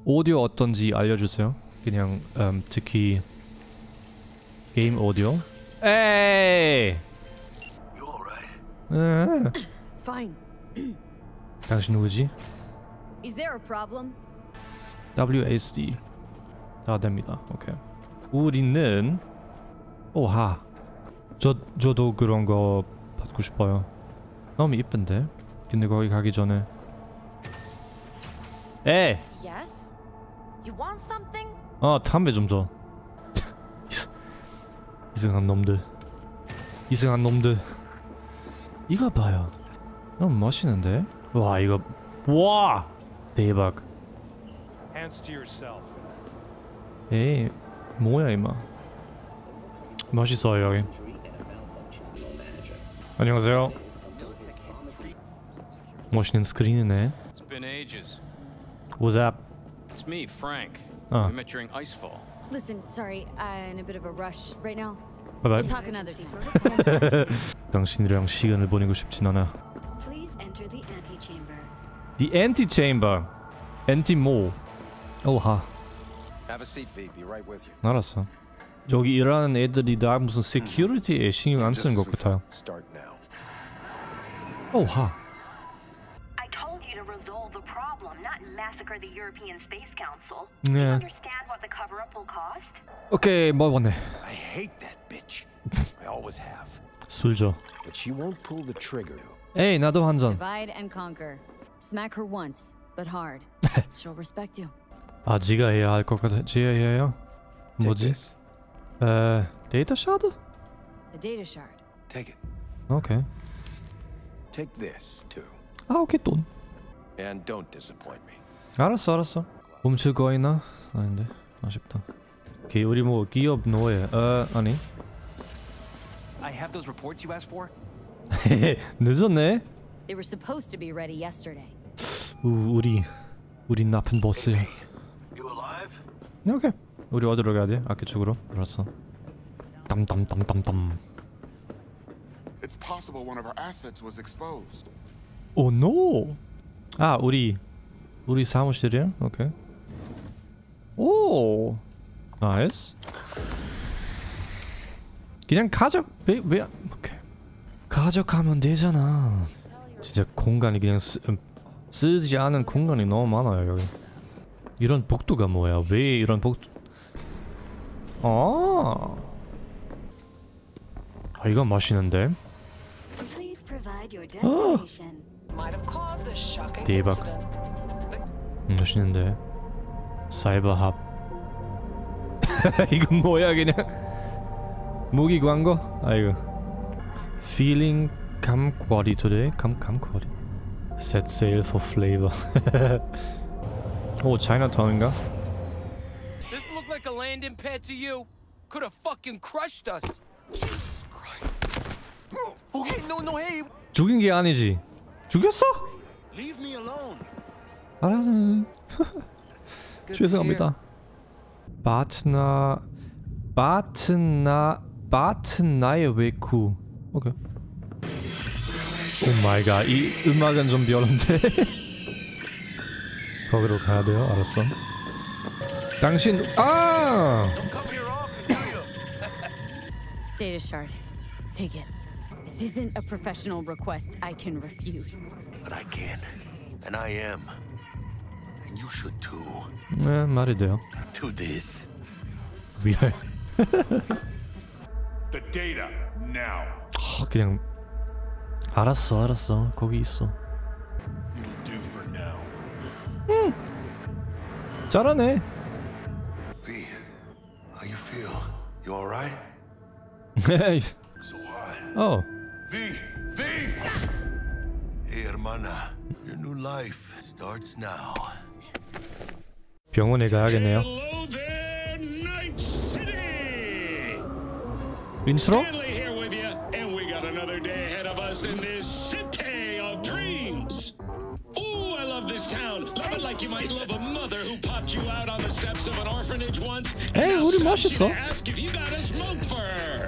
오디오 어떤지 알려주세요. 그냥 특히 게임 오디오. 에이. Fine. 당신 누구지? Is there a problem? WASD 다 됩니다. 오케이. 우리는 오하. 저도 그런 거 받고 싶어요. 너무 이쁜데. 근데 거기 가기 전에. 에. Yes. You want something? 담배 좀 줘. 이상한 놈들. 이상한 놈들. 이거 봐요. 너무 멋있는데? 와 이거 와 대박. Hands to yourself. 에이 뭐야 이마. 멋있어요 여기. 안녕하세요. 멋있는 스크린이네. It's been ages. What's up? It's me, Frank. Oh. We met during Icefall. Listen, sorry, I'm in a bit of a rush right now. Bye We'll bye. talk another time. 당신이랑 시간을 보내고 싶진 않아. Please enter the antechamber. The antechamber. 안티모. 오하. Have a seat, V. Be right with you. 알았어. 저기 일하는 애들이 다 무슨 security에 신경 안 쓰는 것 같아요. Start now. 오하. I told you to resolve the problem, not massacre the European Space Council. Do you 네. understand what the cover-up will cost? 오케이 먹었네. I hate that bitch. I always have. 술 줘. But she won't pull the trigger. 에이 나도 한 잔. Divide and conquer. Smack her once, but hard. She'll respect you. 아 지가 해야 할 것 같아. 지가 해야. Take 뭐지? this. 데이터 샤드? A data shard. Take it. 오케이. Take this too. 아 오케이 돈. And don't disappoint me. 알았어. 훔칠 거 있나? 아닌데 아쉽다. 오케이 우리 뭐 기업 노예. 아니. I have those reports you asked for. 늦었네. They were supposed to be ready yesterday. 우리 나쁜 보스야. You alive? 오케이. 우리 어디로 가야 돼? 아까 쪽으로. 알았어. 땀. It's possible one of our assets was exposed. 오 노. 아 우리 사무실이야? 오케이. 오. 나이스. 그냥 가져. 왜? 오케이. 가져가면 되잖아. 진짜 공간이 그냥 쓰지 않은 공간이 너무 많아요 여기. 이런 복도가 뭐야? 왜 이런 복도? 이건 맛있는데. Please provide your destination. 대박. 맛있는데. 사이버 합. 이건 뭐야 그냥. 무기 광고? 아이고. Feeling 감과리 today. 감과리. Set sail for flavor. 오, 차이나타운인가? This looked like a landing pad to you. Could have fucking crushed us. Jesus Christ. Okay, no, hey. 죽인 게 아니지. 죽였어? Leave me alone. 알았어. 죄송합니다. 바트나의 외쿠. 오케이. 오 마이 갓. 이 음악은 좀 별론데. 거기로 가야 돼요. 알았어. 당신 Data shard. Take it. This isn't a professional request I can refuse. But I can. And I am. And you should too. 네, 말이 돼요. Do this. 미안해. The data now. 그냥 알았어. 거기 있어. You'll do for now. 잘하네. V, how you feel? You all right? So hot. V. Hey, hermana. Your new life starts now. 병원에 가야겠네요. Hello there, Night City! 인트로? Stanley here with you, and we got another day ahead of us in this city of dreams. Ooh, I love this town. Love it like you might love a mother who popped you out on the steps of an orphanage once. 에이, 우리 멋있어. Ask if you got a smoke for her.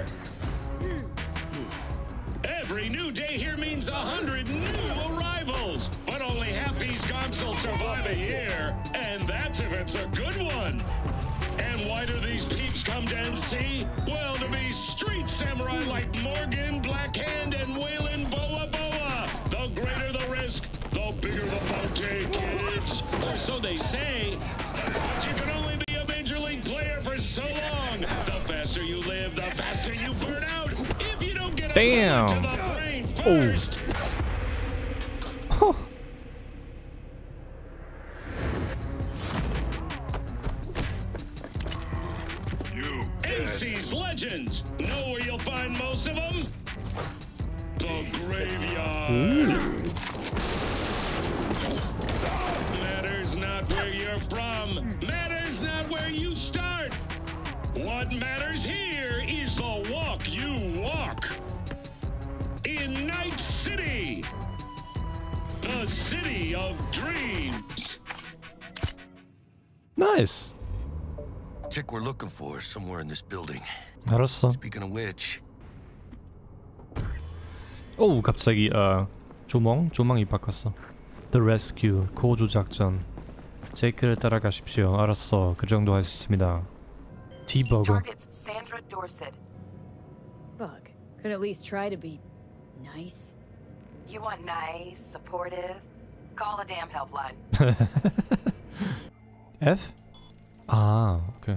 Every new day here means 100 new arrivals, but only half these gonks will survive a year, and that's if it's That's a good one. And why do these peeps come to NC? Well, to be street samurai like Morgan, Blackhand, and Waylon Boa Boa. The greater the risk, the bigger the bounty, kids. Or so they say. But you can only be a major league player for so long. The faster you live, the faster you burn out. If you don't get a bullet to the brain first. NC's legends. Know where you'll find most of them? The graveyard. Matters not where you're from. Matters not where you start. What matters here is the walk you walk. In Night City. The city of dreams. Nice. Chick we're looking for is somewhere in this building. 알았어. Speaking of which, 오 갑자기 조망이 바꿨어. The Rescue 구조 작전. 제이크를 따라가십시오. 알았어. 그 정도 할 수 있습니다. T-Bug. Target's Sandra Dorsett. Bug. Could at least try to be nice. You want nice, supportive? Call a damn helpline. F? 아, 오케이.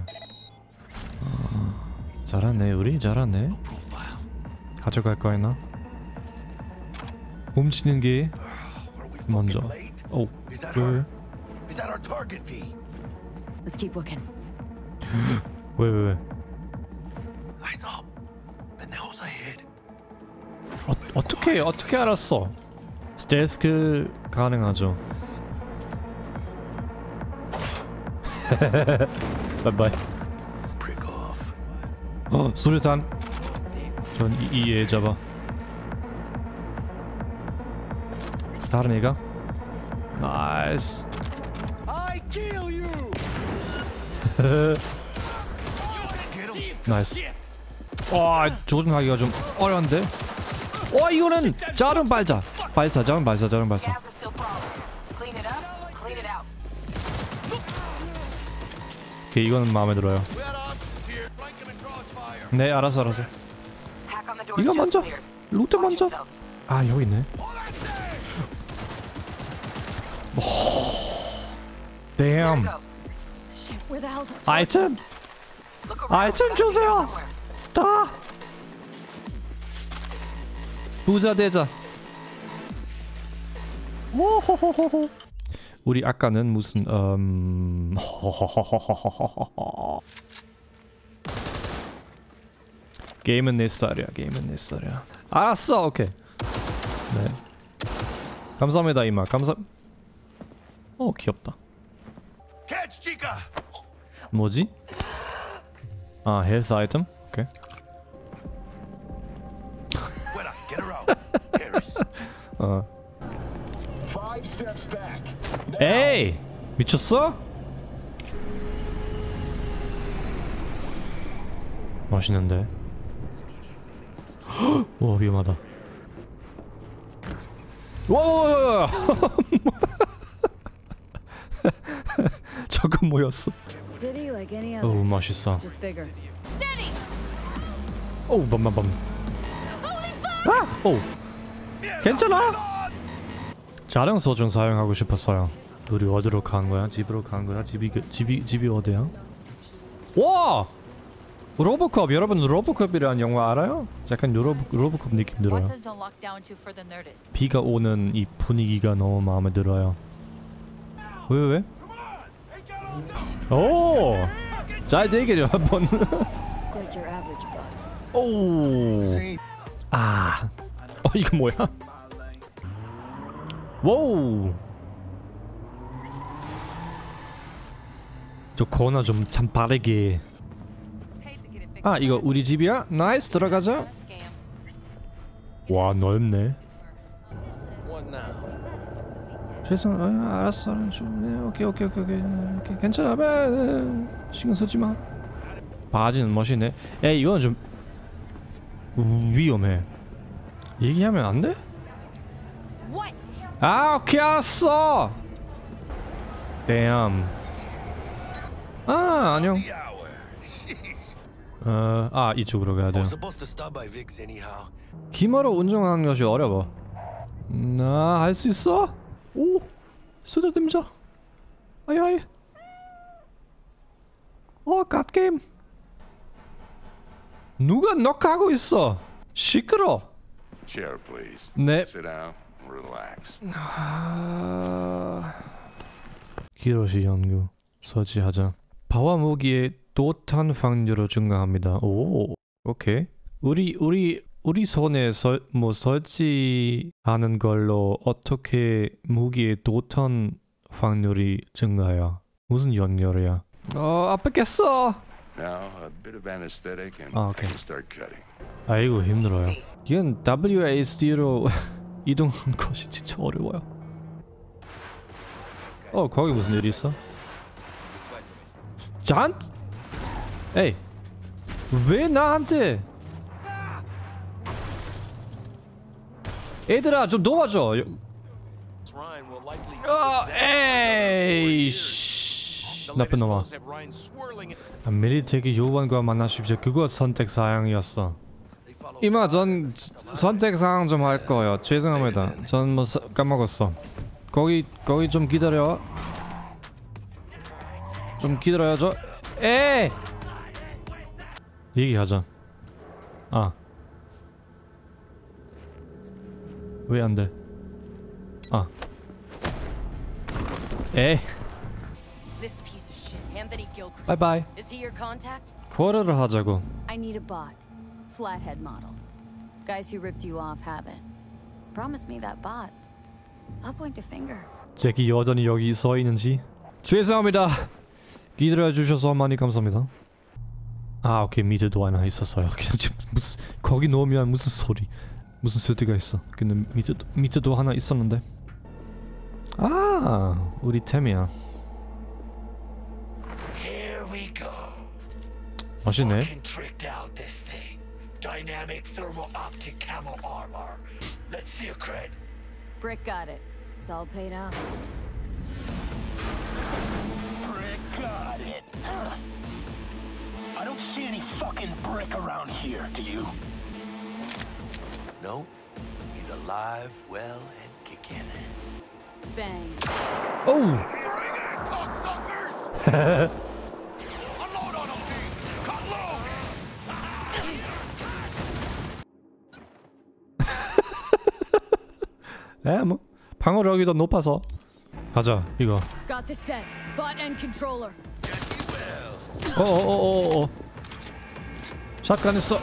잘하네, 우리 잘하네. 가져갈 거야, 훔치는 게 먼저. 오, 왜? is that our target, V? Let's keep looking. 왜? Eyes up. And the hell's ahead? 어떻게 알았어? 스텔스 가능하죠. 바이바이. Prick off. 수류탄. 전 이에 잡아. 다른 애가. 나이스. I kill you. 나이스. 와, 조준하기가 좀 어려운데. 와, 이거는 자른 발사. 자른 발사. Gas are still crawling. Clean it up, clean it out. 오케이, 이거는 마음에 들어요. 네, 알았어. Hack on the doors 이거 just 먼저. cleared. 루트 Watch 먼저. yourselves. 아, 여기 있네. There we Damn. go. Shit, where the hell's our 아이템. Look around. 아이템 Gotta be there 주세요. somewhere. 다. 부자 되자. 오호호호호. 우리 아까는 무슨 게임은 내 스타일이야. 알았어. 오케이. 네. 감사합니다 이마. 귀엽다. Catch, Chica. 뭐지? 아, 헬스 아이템? 오케이. Buena, get her out. Harris. 에이! 미쳤어? 멋있는데. 와, 위험하다. 와! 저건 뭐였어? city like any other. 오, 맛있어. Just bigger. 오, 밤. 아! 오! 괜찮아? 자령 소중 사용하고 싶었어요. 우리 어디로 간 거야? 집으로 간 거야? 집이 어디야? 와! 로보컵! 여러분 로보컵이라는 영화 알아요? 약간 로보컵 느낌 들어요. 비가 오는 이 분위기가 너무 마음에 들어요. 왜? 오! 잘 되기를 한번. Like your average bust. 오! 아! 이거 뭐야? 와우! 저 코너 좀 참 빠르게. 아, 이거 우리 집이야? 나이스, 들어가자. 와, 넓네. 알았어. 오케이. 괜찮아. 신경 쓰지 마. 바지는 멋있네. 에이, 이거는 좀 위험해. 얘기하면 안 돼? 아, 오케이, 알았어. Damn. 안녕. 이쪽으로 가야 돼요. 기마로 운전하는 것이 어려워. 나 할 수 있어? 오, 쓰다듬자. 아이. 갓게임. 누가 넉하고 있어? 시끄러. Chair, please. 네. Sit down. Relax. 기로시 연구 설치하자. 바와 무기의 도탄 확률을 증가합니다. 오, 오케이. 우리 손에 설치하는 걸로 어떻게 무기의 도탄 확률이 증가야? 무슨 연결이야? 아프겠어. Now a bit of anesthetic and okay. I can start cutting. 아이고 힘들어요. 이건 WASD로 이동하는 것이 진짜 어려워요. 거기 무슨 일 있어? 에이, 왜 나한테? 얘들아 좀 도와줘. 에이씨, 나쁜 놈아. 밀리텍의 요원과 만나십시오. 그거 선택 사항이었어. 이마 전 선택 사항 좀 할 거예요. 죄송합니다. 전 뭐 까먹었어. 거기 좀 기다려. 좀 기다려야죠. 에이! 얘기하자. 왜 안 돼? 에이. 바이바이. 쿼러를 하자고. I need a bot. Flathead model. Guys who ripped you off have it. Promise me that bot. I'll point the finger. 제키 여전히 여기 서 있는지. 죄송합니다. 기다려 주셔서 많이 감사합니다. 오케이. 밑에도 하나 있었어요. 그냥 지금 무슨 거기 놓으면 무슨 소리, 무슨 소리가 있어. 근데 밑에도 하나 있었는데. 우리 템이야. 멋있네. Dynamic thermal optic camo armor. Let's see your cred. Brick got it. It's all paid up. Brick got it. I don't see any fucking brick around here, do you? No. He's alive, well, and kicking. Bang. Oh! Bring it, cocksuckers! Unload on them, team! Cut loose! 뭐 방어력이 더 높아서. 가자 이거. Got the set. Bot and controller. 샷건 있어.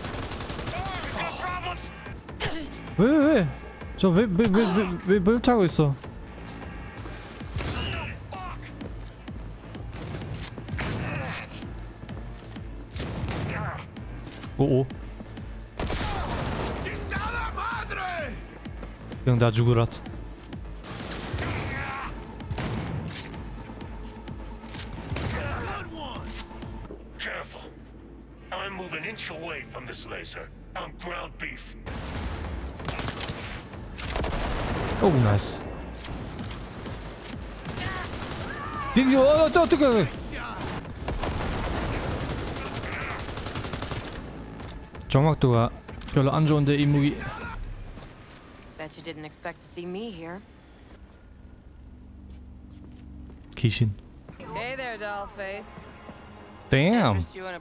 왜? 저 왜 타고 있어? 오오. 그냥 다 죽으라. Careful. I'm moving an inch away from this laser. I'm ground beef. 오 나이스. 어떡해. 정확도가 별로 안 좋은데 이 무기. Bet you didn't expect to see me here. 귀신. Hey there, dollface. Damn. Interest you in a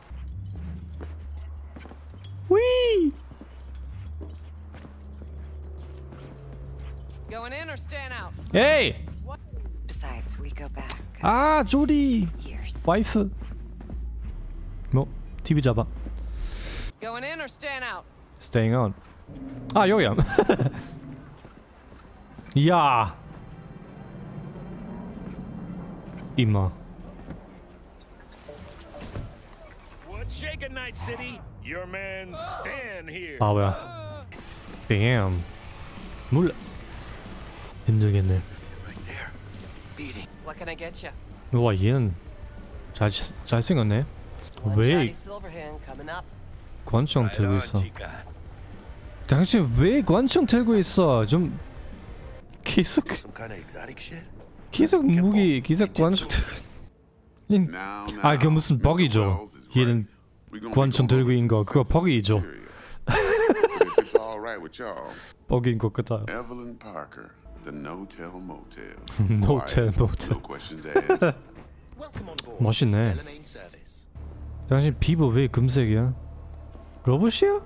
Wee. Going in or staying out? Hey. Besides, we go back. 조디. 와이프. 뭐 TV 잡아. Going in or staying out? Staying on. 여기야. 야. 이마. What's shaking, Night City? Your man Stan here. 뭐야. Damn. 몰라. 힘들겠네. What can I get you? 와 얘는 잘생겼네. 왜 권총 들고 있어? 당신 왜 권총 들고 있어? 좀 계속 무기 계속 권총 들고. 아, 그 무슨 버기죠. 얘는 권총 들고 있는 거 그거 버기죠. 버기인 것 같아요. Evelyn Parker, the No-Tell Motel. 모텔 모텔. No questions asked. 멋있네. 당신 피부 왜 금색이야? 로봇이야?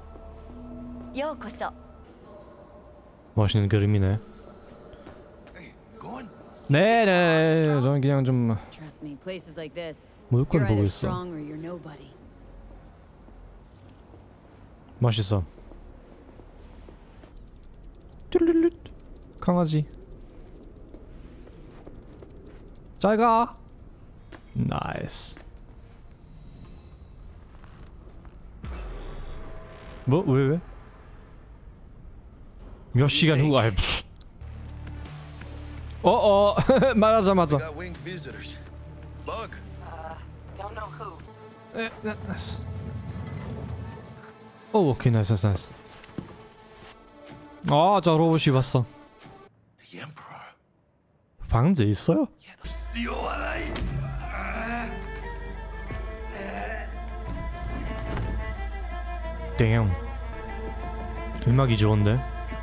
멋있는 그림이네. 네네. 저는 그냥 좀 Trust me, places like this. 물건 You're 보고 either 있어. strong or you're nobody. 멋있어. 뚜루루루. 강아지. 잘 가. 나이스. 뭐? 왜? 몇 시간 후 알. 말하자마자. Don't know who. 나이스. 오, 오케이, 나이스. 아, 저 로봇이 왔어. 방제 있어요? 땡. 음악이 좋은데?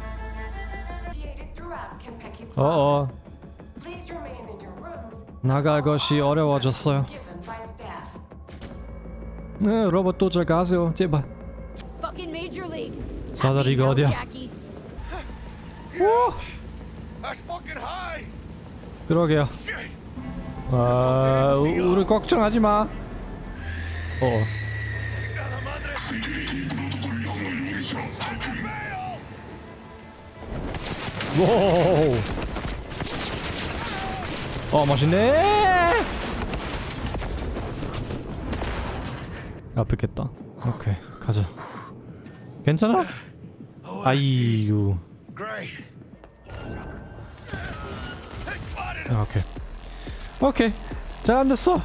나갈 것이 어려워졌어요. 네, 로봇 또 잘 가세요, 제발. Fucking major leagues. 사다리가 어디야? Jackie. That's fucking high. 그러게요. 아, 우리 걱정하지 마. 오. 멋있네. 아프겠다. 오케이, 가자. 괜찮아? 아이고. 오케이. 잘 안 됐어.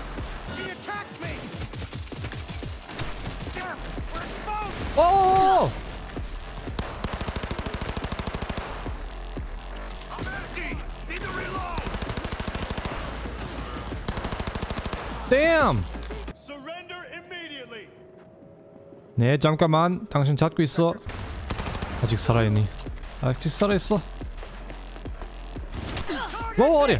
오! Damn! 네, 잠깐만. 당신 잡고 있어. 아직 살아있니? 아직 살아있어. 어리!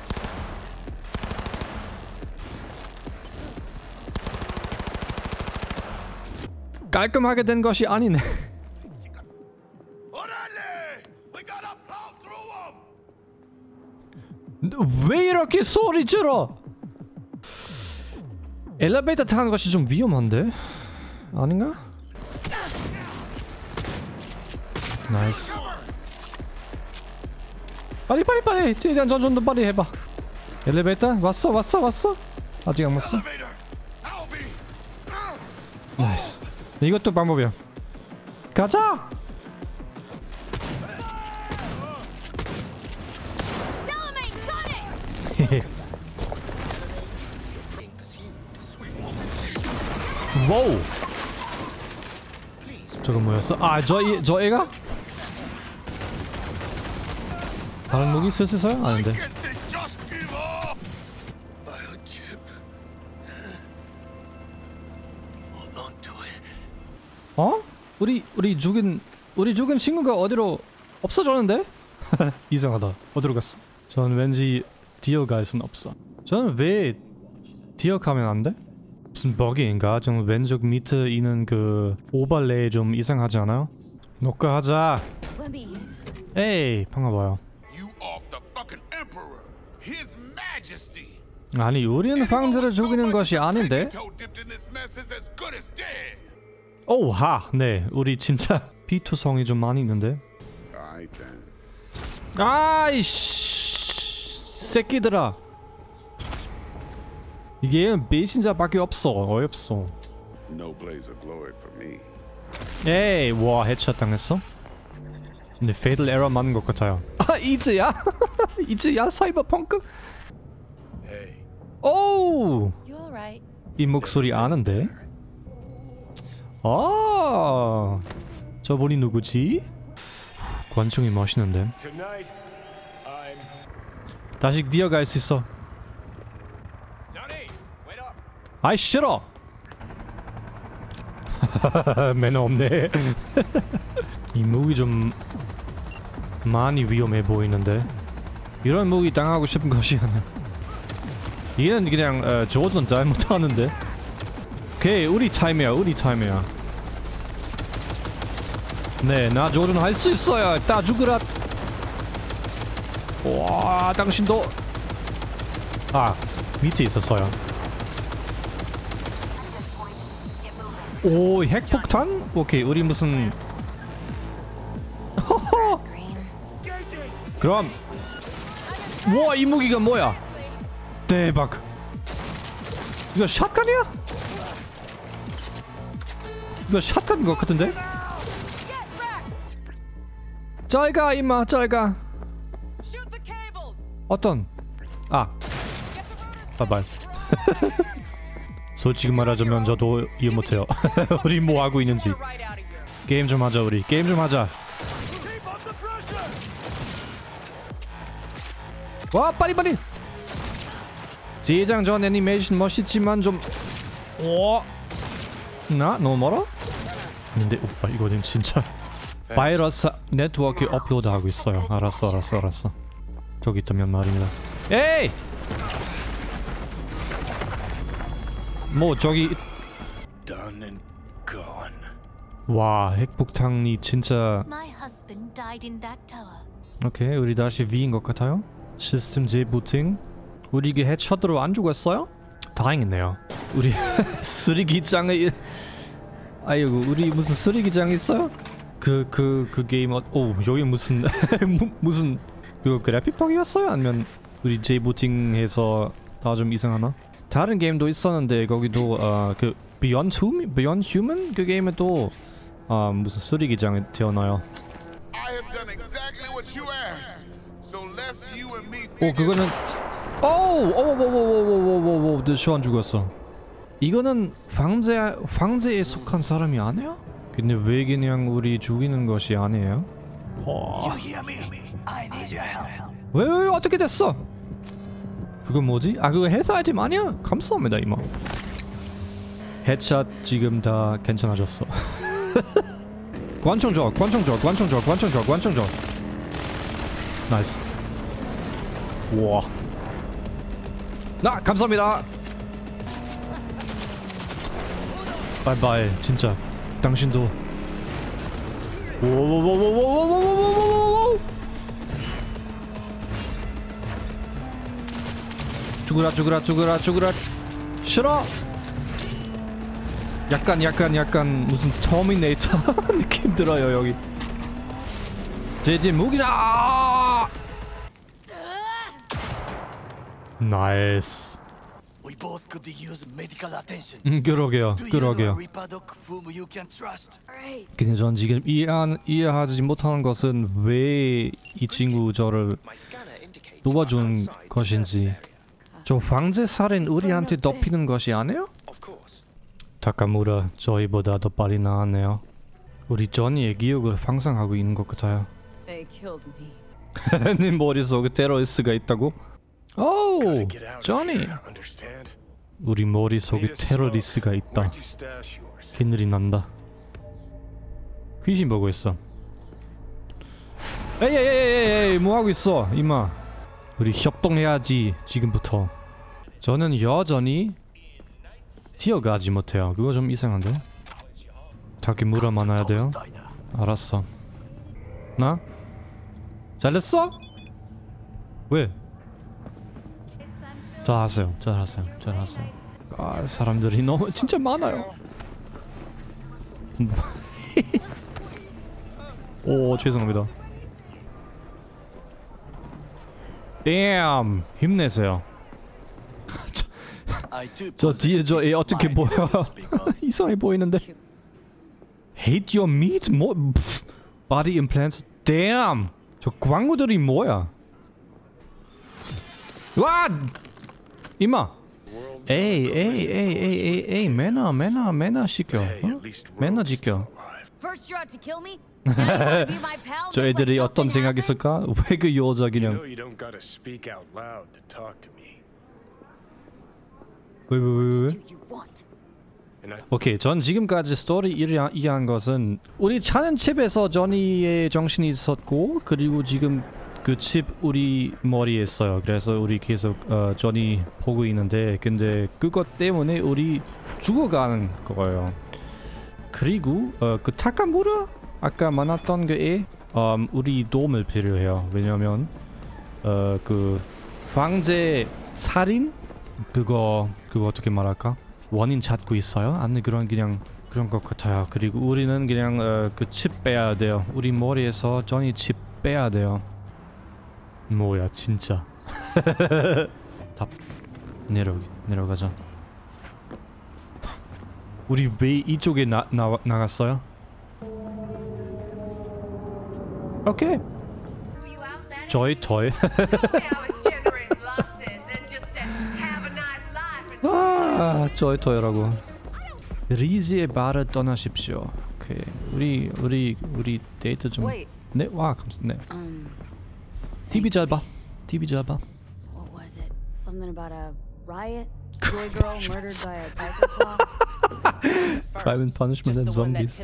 깔끔하게 된 것이 아니네. 왜 이렇게 소리 질러? 엘리베이터 타는 것이 좀 위험한데? 아닌가? 나이스. 빨리 최대한 전전도 빨리 해봐. 엘리베이터 왔어. 아직 안 왔어. 나이스. 이것도 방법이야. 가자. 와우. 저건 뭐였어? 아, 저 애가? 다른 무기 슬슬 써요? 아닌데. 어? 우리 죽은 친구가 어디로 없어졌는데? 이상하다. 어디로 갔어? 전 왠지 기억할 순 없어. 저는 왜 기억하면 안 돼? 무슨 버기인가? 좀 왼쪽 밑에 있는 그 오버레이 좀 이상하지 않아요? 녹화하자. 에이, 반가워요. 아니, 우리는 황제를 죽이는 것이 아닌데? 오하, 네, 우리 진짜 피투성이 좀 많이 있는데. 아이씨, 새끼들아. 이게 배신자밖에 없어. 어이없어. 에이, 와, 헤드샷 당했어? 근데 페이들 에러 맞는 것 같아요. 아, 이즈야? 이즈야? 사이버펑크? 오우! 이 목소리 아는데? 아, 저분이 누구지? 관중이 멋있는데. 다시 뛰어갈 수 있어. 아이 싫어. 매너 없네. 이 무기 좀 많이 위험해 보이는데. 이런 무기 당하고 싶은 것이 아니야. 얘는 그냥 조던 잘못하는데. 오케이 우리 타임이야 우리 타임이야. 네 나 조던 할 수 있어요. 따 죽으라. 와 당신도. 아 밑에 있었어요. 오 핵폭탄? 오케이 우리 무슨 그럼 와 이 무기가 뭐야? 대박. 이거 샷건이야? 이거 샷건인 것 같은데? 잘가 임마 잘가. 어떤? 아 바이바이. 솔직히 말하자면 저도 이해 못해요. 우리 뭐 하고 있는지. 게임 좀 하자 우리. 게임 좀 하자. 와 빨리. 제작 전 애니메이션 멋있지만 좀. 오. 나 너무 멀어? 근데 오빠 이거는 진짜 바이러스 네트워크에 업로드하고 있어요. 알았어. 저기 있다면 말입니다. 에이! 뭐 저기 Done and gone. 와 핵폭탄이 진짜. My husband died in that tower. 오케이 우리 다시 V인 것 같아요. 시스템 재부팅. 우리 이게 헤드샷으로 안 죽었어요? 다행이네요. 우리 쓰레기장에 아이고 우리 무슨 쓰레기장 있어요? 그 게임 오 여기 무슨 무슨 이거 그래픽박이었어요? 아니면 우리 재부팅해서 다 좀 이상하나? 다른 게임도 있었는데 거기도 그 Beyond Human 그 게임에도 무슨 쓰레기장에 태어나요. I have done exactly what you asked. So let's you and me 오 그거는 오오오오오오오오오오 저 안 죽었어. 이거는 황제에 속한 사람이 아니야? 근데 왜 그냥 우리 죽이는 것이 아니에요? You hear me? I need your help. 왜 어떻게 됐어? 그거 뭐지? 아 그거 헬스 아이템 아니야? 감사합니다 이모. 헤드샷 지금 다 괜찮아졌어. 관총 줘. 나이스. 우와. 나 감사합니다. 바이바이 진짜. 당신도. 오오오오오오오오오오오오오. 죽으라. 싫어. 약간 무슨 터미네이터 느낌 들어요 여기. 제 무기다. 나이스. We both could use medical attention. 그러게요. Do you know a Ripadoc whom you can trust? 근데 전 지금 이해하지 못하는 것은 왜 이 친구 저를 도와준 것인지. 저 황제 살인 우리한테 덮이는 것이 아니에요? 타카무라 저희보다 더 빨리 나왔네요. 우리 저니의 기억을 상상하고 있는 것 같아요. They killed me. 네 머릿속에 테러리스트가 있다고? 오! 저니! 우리 머릿속에 테러리스트가 있다. 큰일이 난다. 귀신 보고 있어. 에이 뭐하고 있어 임마. 우리 협동해야지 지금부터. 저는 여전히 뛰어가지 못해요. 그거 좀 이상한데? 타키무라 만나야 돼요? 알았어. 나? 잘했어? 왜? 잘하세요. 아 사람들이 너무 진짜 많아요. 오 죄송합니다. damn 힘내세요. 저 뒤에 저 애 어떻게 보여? 이상해 보이는데. Hate your meat? 뭐? Body implants? Damn! 저 광고들이 뭐야? 와! 이마! 에이 매너 시켜. 어? 매너 지켜. First you're out to kill me. 저 애들이 어떤 생각이 있을까? 왜 그 여자 그냥 왜? 오케이, 전 지금까지 스토리 이해한 것은 우리 차는 칩에서 저니의 정신이 있었고 그리고 지금 그 칩 우리 머리에 있어요. 그래서 우리 계속 저니 보고 있는데 근데 그것 때문에 우리 죽어가는 거예요. 그리고 그 타카무라 아까 만났던 게 우리 도움을 필요해요. 왜냐면 그 황제 살인 그거 어떻게 말할까? 원인 찾고 있어요? 아니 그런 것 같아요. 그리고 우리는 그냥 그 칩 빼야 돼요. 우리 머리에서 저니 칩 빼야 돼요. 뭐야 진짜. 답 내려가자. 우리 왜 이쪽에 나갔어요? 오케이. 저희 토이. 아, 저희 토이라고. 리지의 바를 떠나십시오. 오케이. 우리 데이트 좀. 네, 와 네. TV 잘 봐. TV 잘 봐. What was it? Something about a riot? Joy girl murdered by a tiger claw? Crime and punishment and zombies.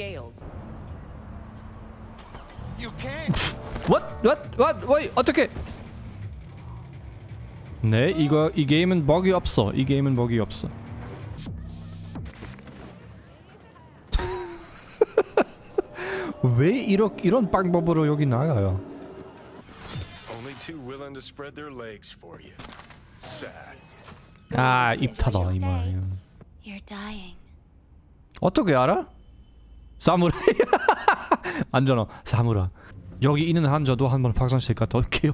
You can't. What? Wait, 어떻게? 네, 이 게임은 버기 없어. 이 게임은 버기 없어. 왜 이런 방법으로 여기 나가요? 아, 입 타다 이 말. You're dying. 어떻게 알아? 사무라이. 안전어 사무라. 여기 있는 한자도 한번 박상식 갔다 올게요.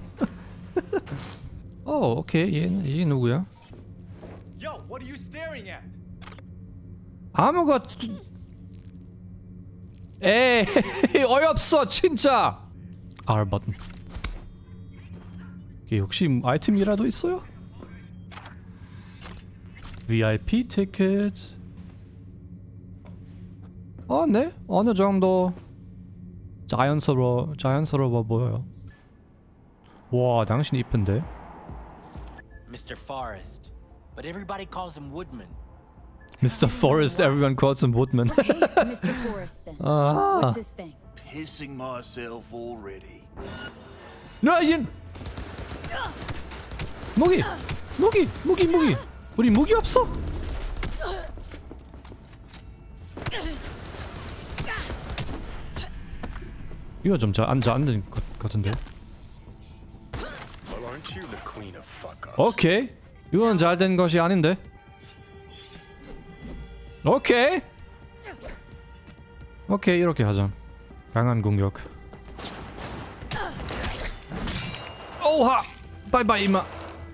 오케이. 얘 누구야? Yo, what are you staring at? 아무것. 에이, 어이없어 진짜. R 버튼. 이게 혹시 아이템이라도 있어요? VIP 티켓. 네. 어느 정도 자연스러워 보여요. 와, 당신 이쁜데. Mr. Forrest, but everybody calls him Woodman. Mr. Forrest, everyone calls him Woodman. Okay, Mr. Forrest then. What's his thing? Pissing myself already. 나 이제 무기. 우리 무기 없어? 이거 좀 잘 안 되는 것 같은데. 오케이. 이건 잘 된 것이 아닌데. 오케이 이렇게 하자. 강한 공격. 오하. 바이바이 임마.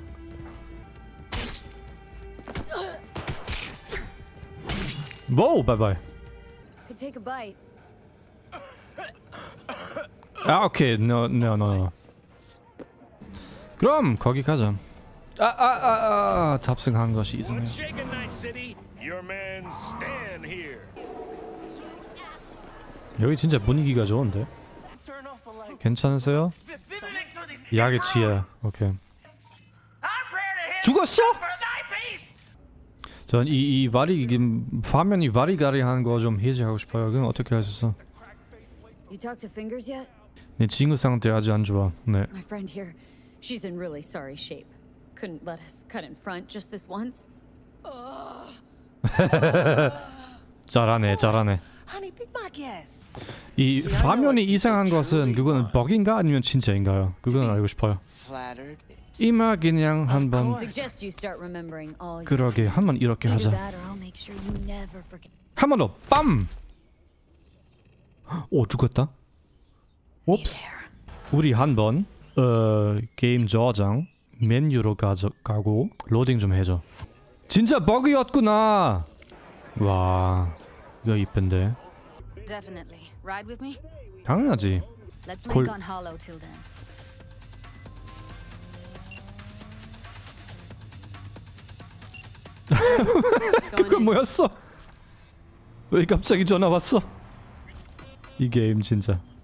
오 바이바이. Could take a bite. 아 오케이. No. 그럼 거기 가자. 탑승한 것이 이상해. 여기 진짜 분위기가 좋은데. 괜찮으세요? 약에 취해. 오케이. 죽었어? 전 이 화면이 바리가리한 거 좀 해제하고 싶어요. 그럼 어떻게 할 수 있어? You talked to Fingers yet? 내 친구 상태 아주 안 좋아. 네. My friend here, she's in really sorry shape. Couldn't let us cut in front just this once. 잘하네. Honey, pick my guess. 이 화면이 이상한 것은 그거는 버그인가 아니면 진짜인가요? 그건 알고 싶어요. 이마 그냥 한번. Suggest you start remembering all. 그러게 한번 이렇게 하자. 한 번 더. 빰. 오 죽었다. 옵스. 우리 한번 게임 저장 메뉴로 가고 로딩 좀 해줘. 진짜 버그였구나. 와 이거 이쁜데. Definitely. Ride with me? 당연하지. Let's link on Hollow till then. 그건 뭐였어? 왜 갑자기 전화 왔어? 이 게임 진짜